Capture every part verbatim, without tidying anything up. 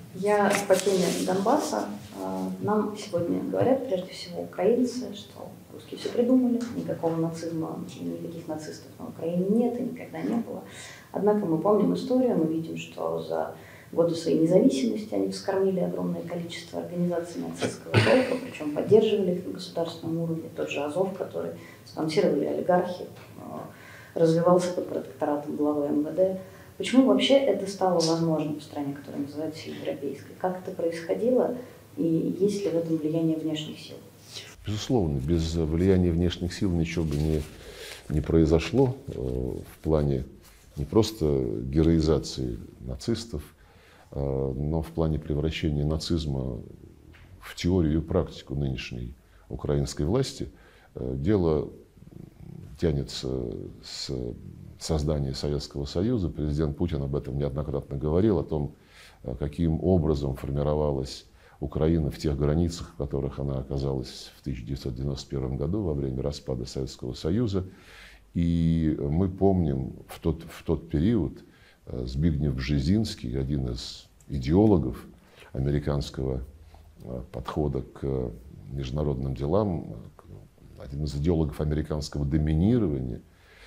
Я по теме Донбасса. Нам сегодня говорят, прежде всего, украинцы, что русские все придумали, никакого нацизма, никаких нацистов на Украине нет и никогда не было. Однако мы помним историю, мы видим, что за годы своей независимости они вскормили огромное количество организаций нацистского толка, причем поддерживали их на государственном уровне. Тот же Азов, который спонсировали олигархи, развивался под протекторатом главы эм вэ дэ. Почему вообще это стало возможным в стране, которая называется европейской? Как это происходило и есть ли в этом влияние внешних сил? Безусловно, без влияния внешних сил ничего бы не, не произошло в плане не просто героизации нацистов, но в плане превращения нацизма в теорию и практику нынешней украинской власти. Дело тянется с создания Советского Союза. Президент Путин об этом неоднократно говорил, о том, каким образом формировалась Украина в тех границах, в которых она оказалась в тысяча девятьсот девяносто первом году во время распада Советского Союза. И мы помним в тот, в тот период Збигнев Бжезинский, один из идеологов американского подхода к международным делам, один из идеологов американского доминирования,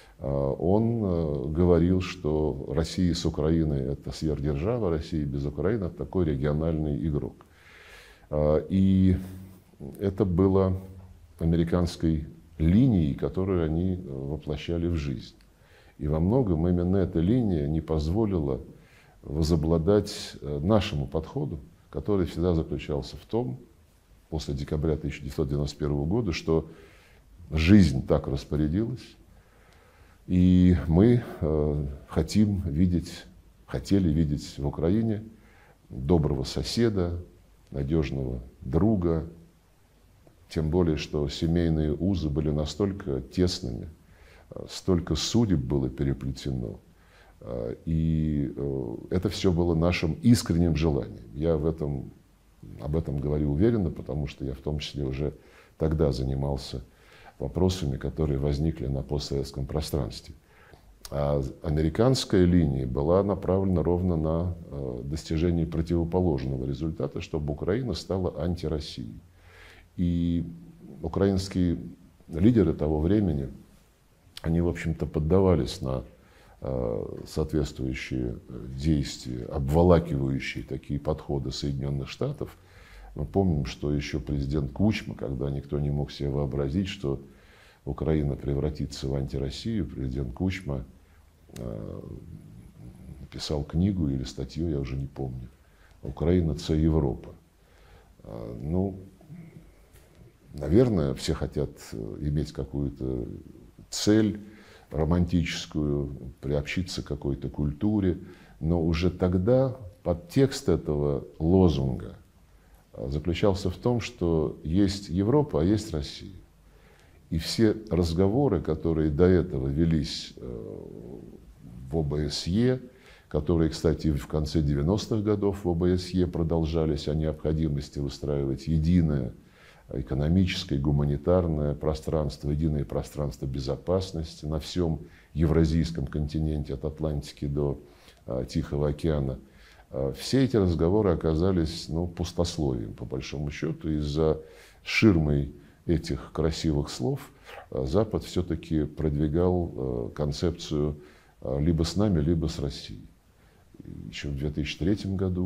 он говорил, что Россия с Украиной – это сверхдержава, Россия без Украины – это такой региональный игрок. И это было американской линией, которую они воплощали в жизнь. И во многом именно эта линия не позволила возобладать нашему подходу, который всегда заключался в том, после декабря тысяча девятьсот девяносто первого года, что жизнь так распорядилась, и мы э, хотим видеть, хотели видеть в Украине доброго соседа, надежного друга, тем более, что семейные узы были настолько тесными, столько судеб было переплетено, и это все было нашим искренним желанием. Я в этом, об этом говорю уверенно, потому что я в том числе уже тогда занимался вопросами, которые возникли на постсоветском пространстве. А американская линия была направлена ровно на достижение противоположного результата, чтобы Украина стала антироссией. И украинские лидеры того времени, они, в общем-то, поддавались на соответствующие действия, обволакивающие такие подходы Соединенных Штатов. Мы помним, что еще президент Кучма, когда никто не мог себе вообразить, что Украина превратится в антироссию, президент Кучма написал книгу или статью, я уже не помню, «Украина – це Европа». Ну, наверное, все хотят иметь какую-то цель романтическую, приобщиться к какой-то культуре, но уже тогда подтекст этого лозунга заключался в том, что есть Европа, а есть Россия. И все разговоры, которые до этого велись в о бэ эс е, которые, кстати, в конце девяностых годов в о бэ эс е продолжались, о необходимости выстраивать единое экономическое, гуманитарное пространство, единое пространство безопасности на всем евразийском континенте, от Атлантики до а, Тихого океана. А, все эти разговоры оказались ну, пустословием, по большому счету. Из-за ширмой этих красивых слов а, Запад все-таки продвигал а, концепцию а, либо с нами, либо с Россией. Еще в две тысячи третьем году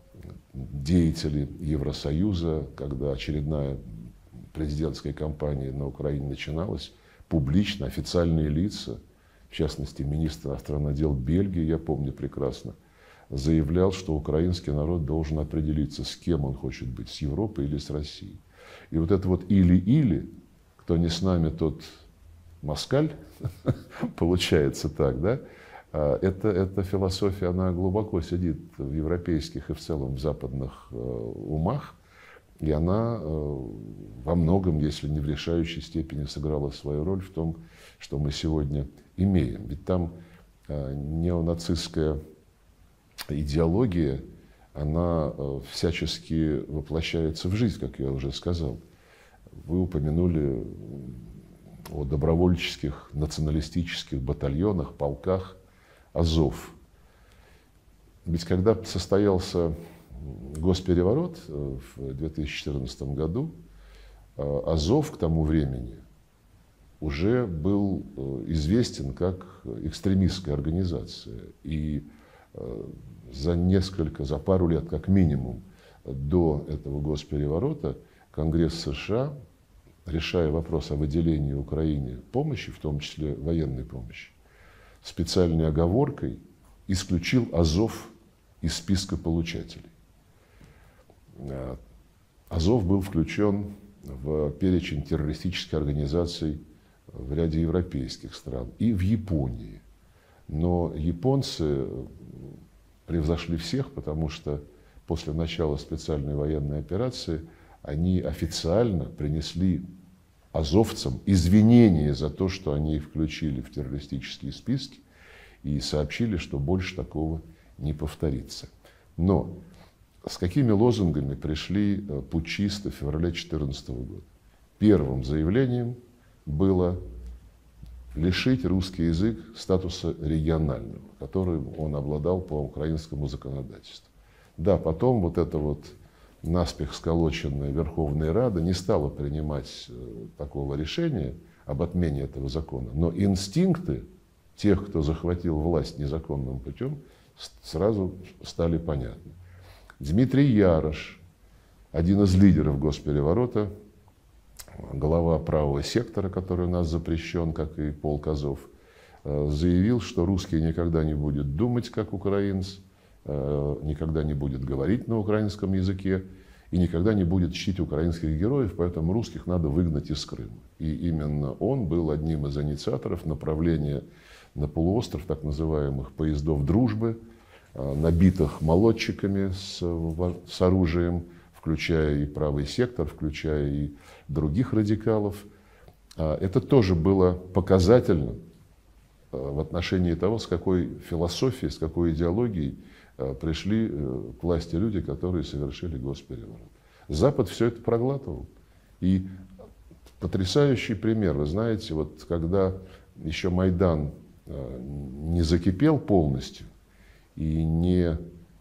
деятели Евросоюза, когда очередная президентская кампания на Украине начиналась, публично, официальные лица, в частности, министр иностранных дел Бельгии, я помню прекрасно, заявлял, что украинский народ должен определиться, с кем он хочет быть, с Европой или с Россией. И вот это вот или-или, кто не с нами, тот москаль, получается так, да? Это, эта философия, она глубоко сидит в европейских и в целом в западных э, умах, и она э, во многом, если не в решающей степени, сыграла свою роль в том, что мы сегодня имеем. Ведь там э, неонацистская идеология, она э, всячески воплощается в жизнь, как я уже сказал. Вы упомянули о добровольческих националистических батальонах, полках Азов. Ведь когда состоялся госпереворот в две тысячи четырнадцатом году, Азов к тому времени уже был известен как экстремистская организация. И за несколько, за пару лет, как минимум, до этого госпереворота Конгресс США, решая вопрос о выделении Украине помощи, в том числе военной помощи, специальной оговоркой исключил Азов из списка получателей. Азов был включен в перечень террористических организаций в ряде европейских стран и в Японии. Но японцы превзошли всех, потому что после начала специальной военной операции они официально принесли азовцам извинения за то, что они их включили в террористические списки, и сообщили, что больше такого не повторится. Но с какими лозунгами пришли путчисты в феврале две тысячи четырнадцатого года? Первым заявлением было лишить русский язык статуса регионального, которым он обладал по украинскому законодательству. Да, потом вот эта вот наспех сколоченная Верховная Рада не стала принимать такого решения об отмене этого закона, но инстинкты тех, кто захватил власть незаконным путем, сразу стали понятны. Дмитрий Ярош, один из лидеров госпереворота, глава правого сектора, который у нас запрещен, как и полк Азов, заявил, что русский никогда не будет думать, как украинец, никогда не будет говорить на украинском языке и никогда не будет чтить украинских героев, поэтому русских надо выгнать из Крыма. И именно он был одним из инициаторов направления на полуостров так называемых поездов дружбы, набитых молодчиками с, с оружием, включая и правый сектор, включая и других радикалов. Это тоже было показательно в отношении того, с какой философией, с какой идеологией пришли к власти люди, которые совершили госпереворот. Запад все это проглатывал. И потрясающий пример, вы знаете, вот когда еще Майдан не закипел полностью и не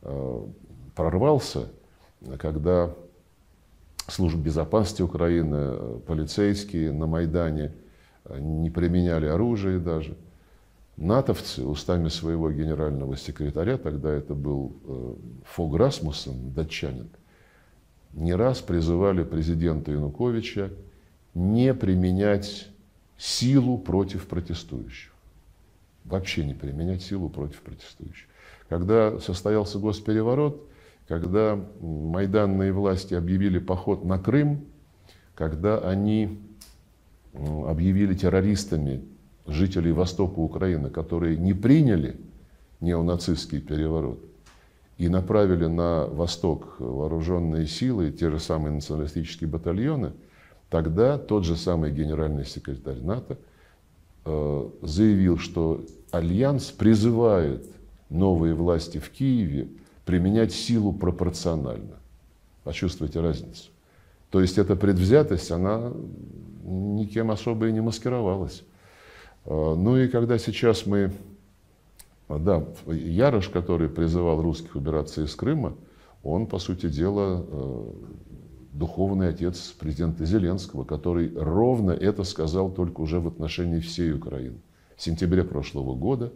прорвался, когда служба безопасности Украины, полицейские на Майдане не применяли оружие даже, натовцы устами своего генерального секретаря, тогда это был Фог Расмуссен, датчанин, не раз призывали президента Януковича не применять силу против протестующих. Вообще не применять силу против протестующих. Когда состоялся госпереворот, когда майданные власти объявили поход на Крым, когда они объявили террористами жителей востока Украины, которые не приняли неонацистский переворот и направили на восток вооруженные силы, те же самые националистические батальоны, тогда тот же самый генеральный секретарь НАТО э, заявил, что Альянс призывает новые власти в Киеве применять силу пропорционально. Почувствуйте разницу. То есть эта предвзятость, она никем особо и не маскировалась. Ну и когда сейчас мы, да, Ярош, который призывал русских убираться из Крыма, он, по сути дела, духовный отец президента Зеленского, который ровно это сказал только уже в отношении всей Украины. В сентябре прошлого года,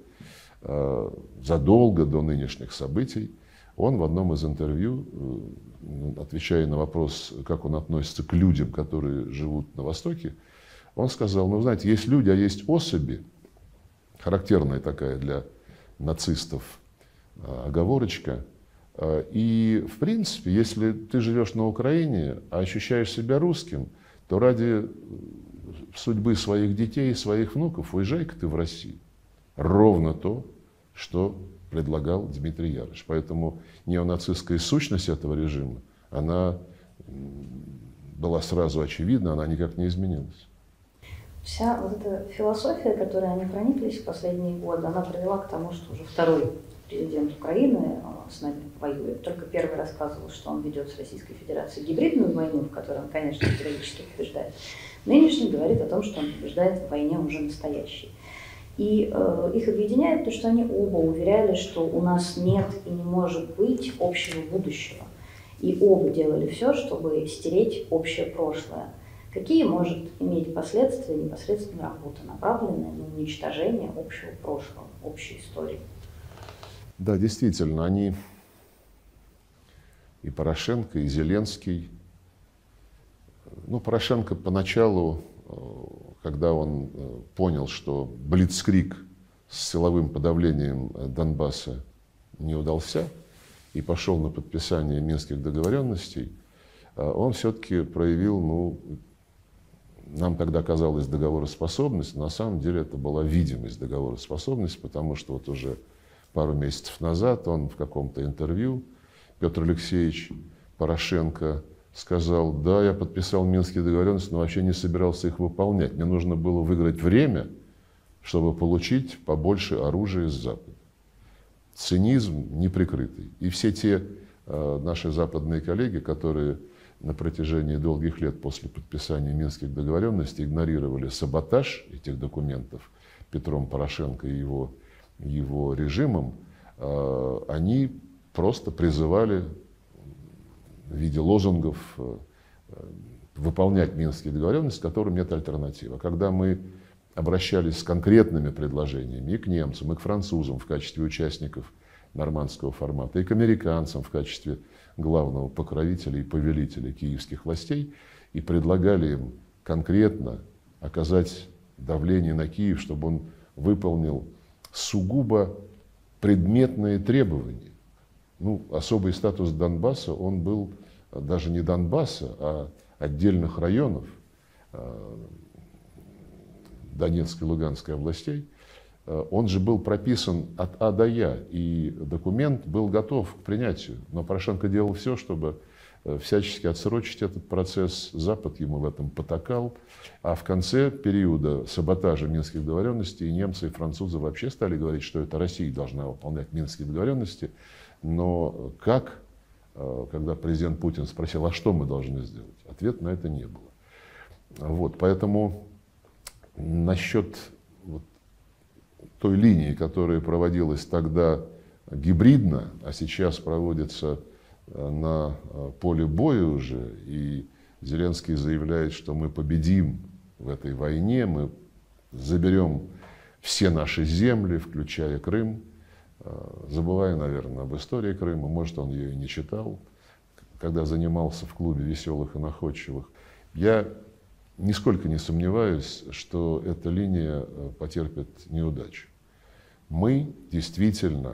задолго до нынешних событий, он в одном из интервью, отвечая на вопрос, как он относится к людям, которые живут на Востоке, он сказал: ну, знаете, есть люди, а есть особи, характерная такая для нацистов оговорочка. И, в принципе, если ты живешь на Украине, а ощущаешь себя русским, то ради судьбы своих детей и своих внуков уезжай-ка ты в Россию. Ровно то, что предлагал Дмитрий Ярош. Поэтому неонацистская сущность этого режима, она была сразу очевидна, она никак не изменилась. Вся вот эта философия, которой они прониклись в последние годы, она привела к тому, что уже второй президент Украины с нами воюет. Только первый рассказывал, что он ведет с Российской Федерацией гибридную войну, в которой он, конечно, периодически побеждает. Нынешний говорит о том, что он побеждает в войне уже настоящей. И э, их объединяет то, что они оба уверяли, что у нас нет и не может быть общего будущего. И оба делали все, чтобы стереть общее прошлое. Какие может иметь последствия непосредственно работа, направленная на уничтожение общего прошлого, общей истории? Да, действительно, они, и Порошенко, и Зеленский. Ну, Порошенко поначалу, когда он понял, что блицкриг с силовым подавлением Донбасса не удался и пошел на подписание Минских договоренностей, он все-таки проявил, ну, нам тогда казалось договороспособность, но на самом деле это была видимость договороспособности, потому что вот уже пару месяцев назад он в каком-то интервью, Петр Алексеевич Порошенко, сказал: да, я подписал Минские договоренности, но вообще не собирался их выполнять. Мне нужно было выиграть время, чтобы получить побольше оружия из Запада. Цинизм неприкрытый. И все те э, наши западные коллеги, которые на протяжении долгих лет после подписания Минских договоренностей игнорировали саботаж этих документов Петром Порошенко и его, его режимом, э, они просто призывали в виде лозунгов э, выполнять Минские договоренности, которым нет альтернативы. Когда мы обращались с конкретными предложениями и к немцам, и к французам в качестве участников нормандского формата, и к американцам в качестве главного покровителя и повелителя киевских властей, и предлагали им конкретно оказать давление на Киев, чтобы он выполнил сугубо предметные требования. Ну, особый статус Донбасса, он был даже не Донбасса, а отдельных районов Донецкой и Луганской областей. Он же был прописан от А до Я, и документ был готов к принятию. Но Порошенко делал все, чтобы всячески отсрочить этот процесс. Запад ему в этом потакал. А в конце периода саботажа Минских договоренностей и немцы, и французы вообще стали говорить, что это Россия должна выполнять Минские договоренности. Но как, когда президент Путин спросил, а что мы должны сделать? Ответа на это не было. Вот, поэтому насчет вот той линии, которая проводилась тогда гибридно, а сейчас проводится на поле боя уже, и Зеленский заявляет, что мы победим в этой войне, мы заберем все наши земли, включая Крым, забывая, наверное, об истории Крыма, может, он ее и не читал, когда занимался в клубе веселых и находчивых. Я нисколько не сомневаюсь, что эта линия потерпит неудачу. Мы действительно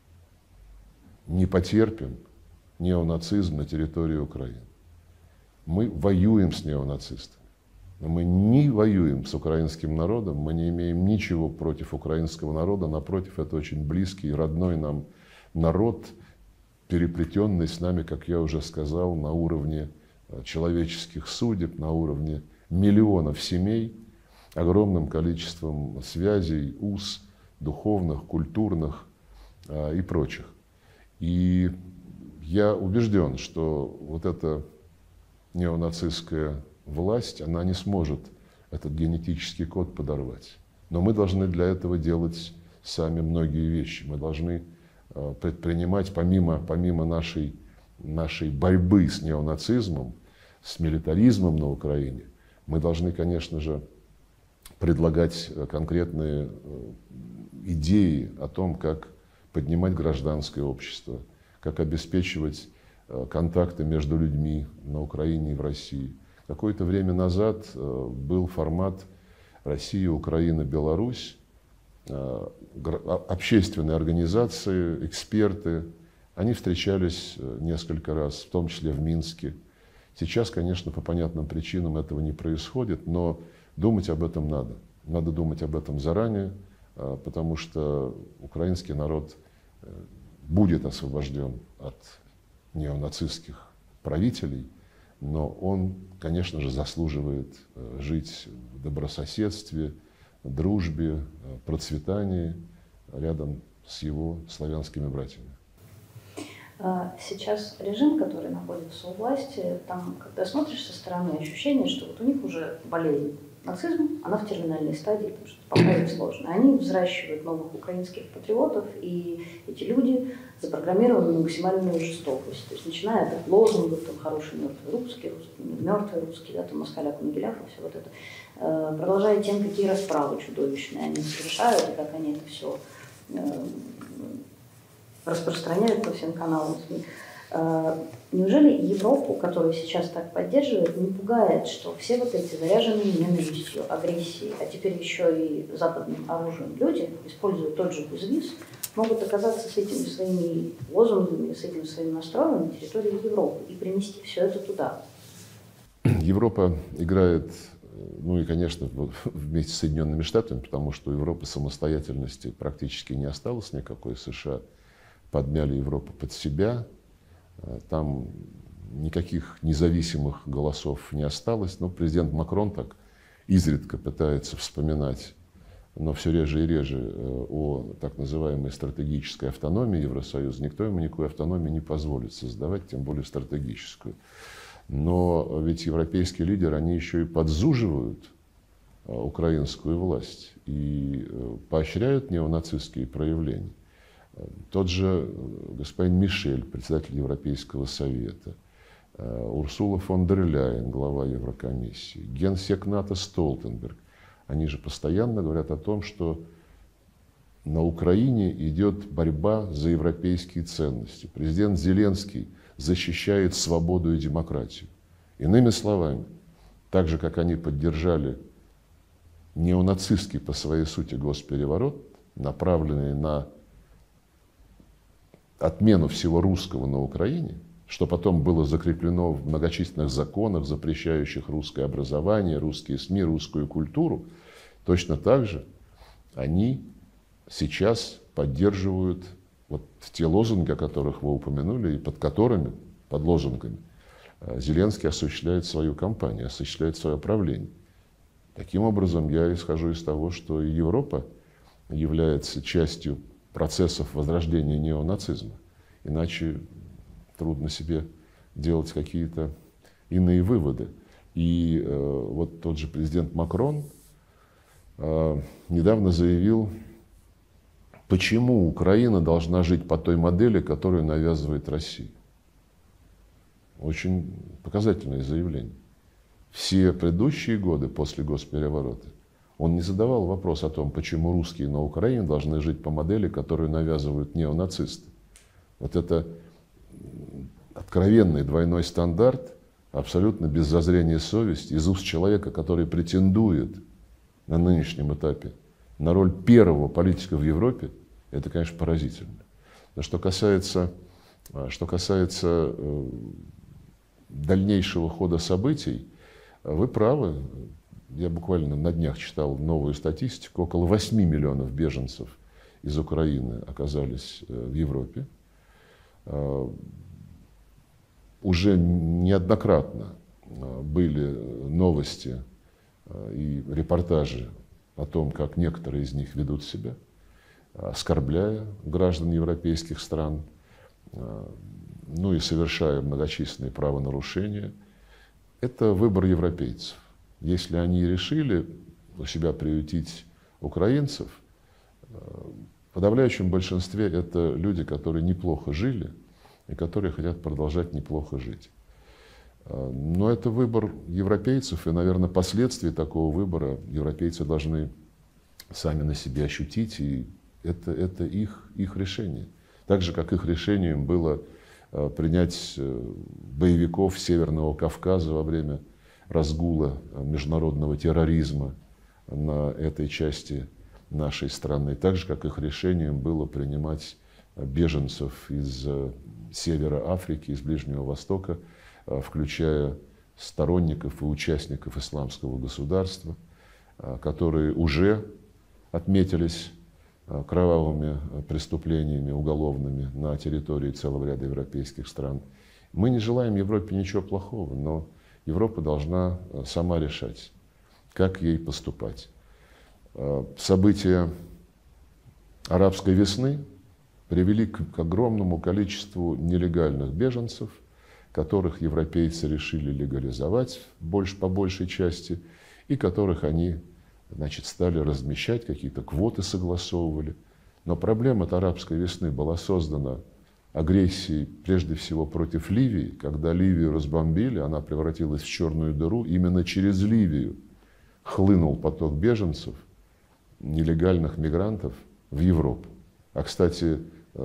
не потерпим неонацизм на территории Украины. Мы воюем с неонацистами. Но мы не воюем с украинским народом, мы не имеем ничего против украинского народа. Напротив, это очень близкий и родной нам народ, переплетенный с нами, как я уже сказал, на уровне человеческих судеб, на уровне миллионов семей, огромным количеством связей, уз, духовных, культурных э, и прочих. И я убежден, что вот эта неонацистская власть, она не сможет этот генетический код подорвать. Но мы должны для этого делать сами многие вещи. Мы должны э, предпринимать, помимо, помимо нашей, нашей борьбы с неонацизмом, с милитаризмом на Украине, мы должны, конечно же, предлагать конкретные идеи о том, как поднимать гражданское общество, как обеспечивать контакты между людьми на Украине и в России. Какое-то время назад был формат Россия, Украина, Беларусь, общественные организации, эксперты. Они встречались несколько раз, в том числе в Минске. Сейчас, конечно, по понятным причинам этого не происходит, но думать об этом надо. Надо думать об этом заранее, потому что украинский народ будет освобожден от неонацистских правителей, но он, конечно же, заслуживает жить в добрососедстве, дружбе, процветании рядом с его славянскими братьями. Сейчас режим, который находится у власти, там, когда смотришь со стороны, ощущение, что вот у них уже болезнь нацизм, она в терминальной стадии, потому что поправить сложно. Они взращивают новых украинских патриотов, и эти люди запрограммированы на максимальную жестокость. То есть начиная от лозунгов, там, хороший мертвый русский, русский, мертвый русский, да, там, москаляк, могиляк, и все вот это, э, продолжая тем, какие расправы чудовищные они совершают, и как они это все э, распространяют по всем каналам СМИ. Неужели Европу, которую сейчас так поддерживает, не пугает, что все вот эти заряженные ненавистью, агрессией, а теперь еще и западным оружием люди, используя тот же безвиз, могут оказаться с этими своими лозунгами, с этим своим настроем на территории Европы и принести все это туда? Европа играет, ну и, конечно, вместе с Соединенными Штатами, потому что у Европы самостоятельности практически не осталось никакой. США подмяли Европу под себя. Там никаких независимых голосов не осталось. Но президент Макрон так изредка пытается вспоминать, но все реже и реже, о так называемой стратегической автономии Евросоюза. Никто ему никакой автономии не позволит создавать, тем более стратегическую. Но ведь европейские лидеры, они еще и подзуживают украинскую власть и поощряют неонацистские проявления. Тот же господин Мишель, председатель Европейского совета, Урсула фон дер Ляйен, глава Еврокомиссии, генсек НАТО Столтенберг, они же постоянно говорят о том, что на Украине идет борьба за европейские ценности. Президент Зеленский защищает свободу и демократию. Иными словами, так же, как они поддержали неонацистский по своей сути госпереворот, направленный на отмену всего русского на Украине, что потом было закреплено в многочисленных законах, запрещающих русское образование, русские СМИ, русскую культуру, точно так же они сейчас поддерживают вот те лозунги, о которых вы упомянули, и под которыми, под лозунгами, Зеленский осуществляет свою кампанию, осуществляет свое правление. Таким образом, я исхожу из того, что и Европа является частью процессов возрождения неонацизма. Иначе трудно себе делать какие-то иные выводы. И э, вот тот же президент Макрон э, недавно заявил, почему Украина должна жить по той модели, которую навязывает Россия. Очень показательное заявление. Все предыдущие годы после госпереворота он не задавал вопрос о том, почему русские на Украине должны жить по модели, которую навязывают неонацисты. Вот это откровенный двойной стандарт, абсолютно без зазрения совести, из уст человека, который претендует на нынешнем этапе на роль первого политика в Европе, это, конечно, поразительно. Но что касается, что касается дальнейшего хода событий, вы правы. Я буквально на днях читал новую статистику. Около восьми миллионов беженцев из Украины оказались в Европе. Уже неоднократно были новости и репортажи о том, как некоторые из них ведут себя, оскорбляя граждан европейских стран, ну и совершая многочисленные правонарушения. Это выбор европейцев. Если они решили у себя приютить украинцев, в подавляющем большинстве это люди, которые неплохо жили и которые хотят продолжать неплохо жить. Но это выбор европейцев, и, наверное, последствия такого выбора европейцы должны сами на себе ощутить, и это, это их, их решение. Так же, как их решением было принять боевиков Северного Кавказа во время разгула международного терроризма на этой части нашей страны. Так же, как их решением было принимать беженцев из севера Африки, из Ближнего Востока, включая сторонников и участников исламского государства, которые уже отметились кровавыми преступлениями уголовными на территории целого ряда европейских стран. Мы не желаем Европе ничего плохого, но Европа должна сама решать, как ей поступать. События арабской весны привели к огромному количеству нелегальных беженцев, которых европейцы решили легализовать больше, по большей части, и которых они, значит, стали размещать, какие-то квоты согласовывали. Но проблема арабской весны была создана агрессией прежде всего против Ливии. Когда Ливию разбомбили, она превратилась в черную дыру. Именно через Ливию хлынул поток беженцев, нелегальных мигрантов в Европу. А, кстати,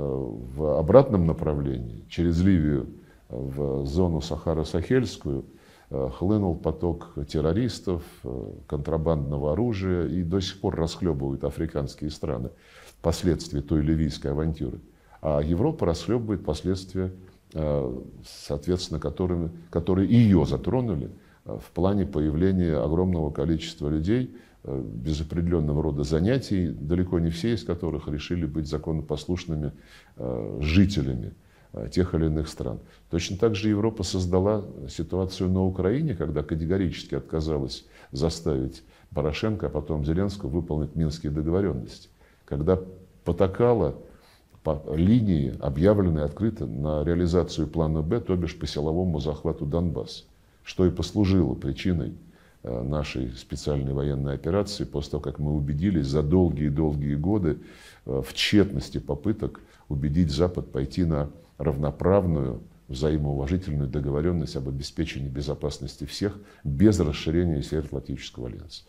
в обратном направлении, через Ливию в зону Сахаро-Сахельскую, хлынул поток террористов, контрабандного оружия, и до сих пор расхлебывают африканские страны последствия той ливийской авантюры. А Европа расхлебывает последствия, соответственно, которыми, которые ее затронули в плане появления огромного количества людей без определенного рода занятий, далеко не все из которых решили быть законопослушными жителями тех или иных стран. Точно так же Европа создала ситуацию на Украине, когда категорически отказалась заставить Порошенко, а потом Зеленского выполнить Минские договоренности. Когда потакала по линии, объявленной открыто на реализацию плана Б, то бишь по силовому захвату Донбасса, что и послужило причиной нашей специальной военной операции, после того, как мы убедились за долгие-долгие годы в тщетности попыток убедить Запад пойти на равноправную, взаимоуважительную договоренность об обеспечении безопасности всех без расширения Североатлантического альянса.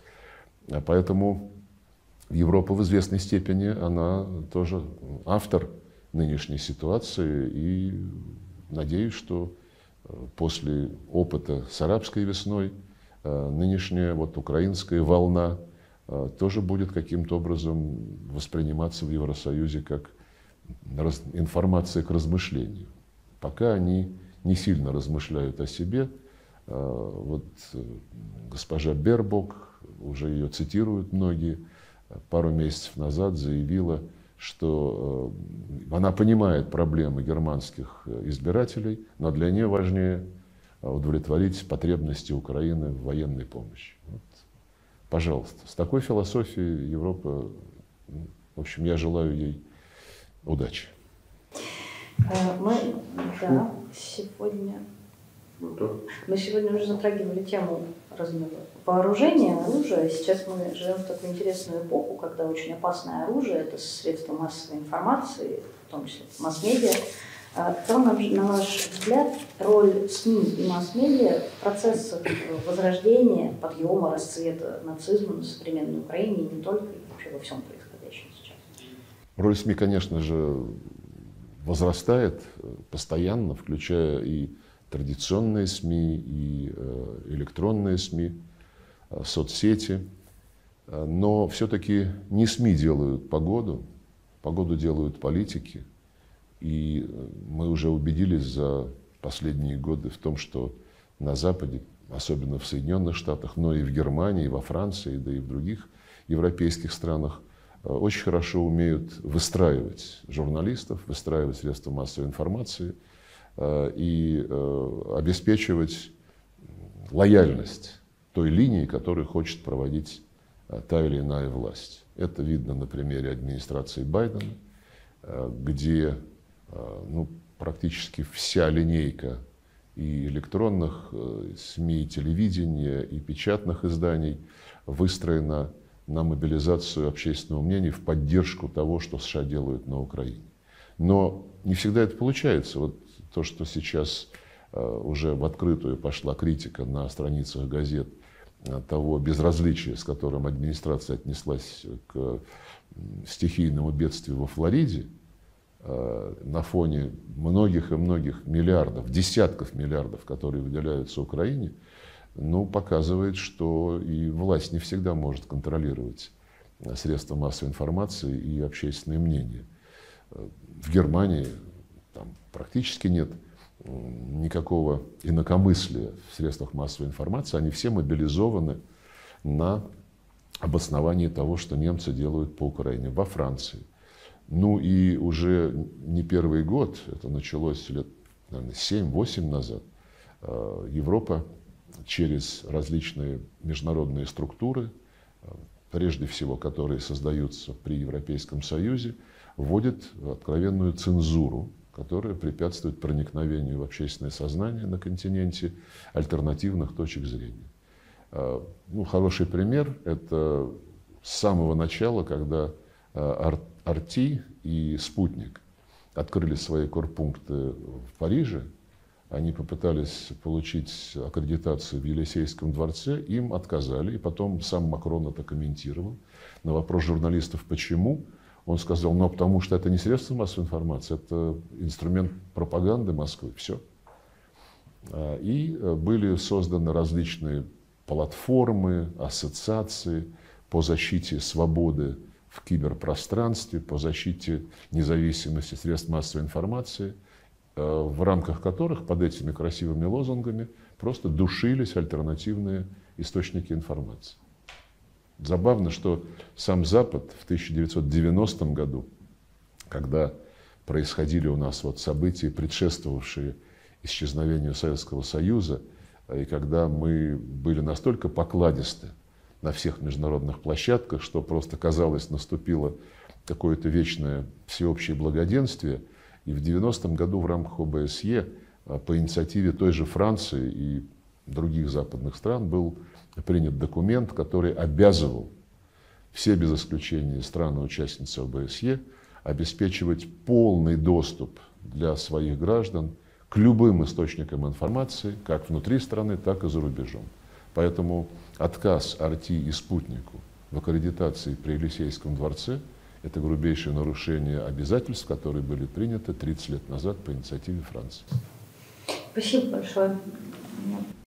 Поэтому Европа в известной степени, она тоже автор нынешней ситуации, и надеюсь, что после опыта с арабской весной нынешняя вот украинская волна тоже будет каким-то образом восприниматься в Евросоюзе как информация к размышлению. Пока они не сильно размышляют о себе. Вот госпожа Бербок, уже ее цитируют многие, пару месяцев назад заявила, что она понимает проблемы германских избирателей, но для нее важнее удовлетворить потребности Украины в военной помощи. Вот. Пожалуйста, с такой философией Европа, в общем, я желаю ей удачи. Мы, да, сегодня, мы сегодня уже затрагивали тему размера вооружения, оружия. Сейчас мы живем в такую интересную эпоху, когда очень опасное оружие – это средства массовой информации, в том числе масс-медиа. Какова, на ваш взгляд, роль СМИ и масс-медиа в процессах возрождения, подъема, расцвета нацизма на современной Украине, и не только, и вообще во всем происходящем сейчас? Роль СМИ, конечно же, возрастает постоянно, включая и традиционные СМИ, и электронные СМИ, соцсети. Но все-таки не СМИ делают погоду, погоду делают политики. И мы уже убедились за последние годы в том, что на Западе, особенно в Соединенных Штатах, но и в Германии, и во Франции, да и в других европейских странах, очень хорошо умеют выстраивать журналистов, выстраивать средства массовой информации и обеспечивать лояльность той линии, которую хочет проводить та или иная власть. Это видно на примере администрации Байдена, где ну, практически вся линейка и электронных СМИ, и телевидения, и печатных изданий выстроена на мобилизацию общественного мнения в поддержку того, что США делают на Украине. Но не всегда это получается. Вот то, что сейчас уже в открытую пошла критика на страницах газет того безразличия, с которым администрация отнеслась к стихийному бедствию во Флориде, на фоне многих и многих миллиардов, десятков миллиардов, которые выделяются Украине, ну, показывает, что и власть не всегда может контролировать средства массовой информации и общественное мнение. В Германии там практически нет никакого инакомыслия в средствах массовой информации. Они все мобилизованы на обосновании того, что немцы делают по Украине. Во Франции. Ну и уже не первый год, это началось лет семь-восемь назад, Европа через различные международные структуры, прежде всего, которые создаются при Европейском Союзе, вводит откровенную цензуру, которая препятствует проникновению в общественное сознание на континенте альтернативных точек зрения. Ну, хороший пример – это с самого начала, когда Арти и Спутник открыли свои корпункты в Париже, они попытались получить аккредитацию в Елисейском дворце, им отказали, и потом сам Макрон это комментировал. На вопрос журналистов, почему, он сказал, ну, потому что это не средство массовой информации, это инструмент пропаганды Москвы, все. И были созданы различные платформы, ассоциации по защите свободы в киберпространстве, по защите независимости средств массовой информации, в рамках которых под этими красивыми лозунгами просто душились альтернативные источники информации. Забавно, что сам Запад в тысяча девятьсот девяностом году, когда происходили у нас вот события, предшествовавшие исчезновению Советского Союза, и когда мы были настолько покладисты на всех международных площадках, что просто казалось, наступило какое-то вечное всеобщее благоденствие, и в девяностом году в рамках О Бэ Эс Е по инициативе той же Франции и других западных стран был принят документ, который обязывал все без исключения страны-участницы О Бэ Эс Е обеспечивать полный доступ для своих граждан к любым источникам информации, как внутри страны, так и за рубежом. Поэтому отказ Арти и Спутнику в аккредитации при Елисейском дворце – это грубейшее нарушение обязательств, которые были приняты тридцать лет назад по инициативе Франции. Спасибо большое.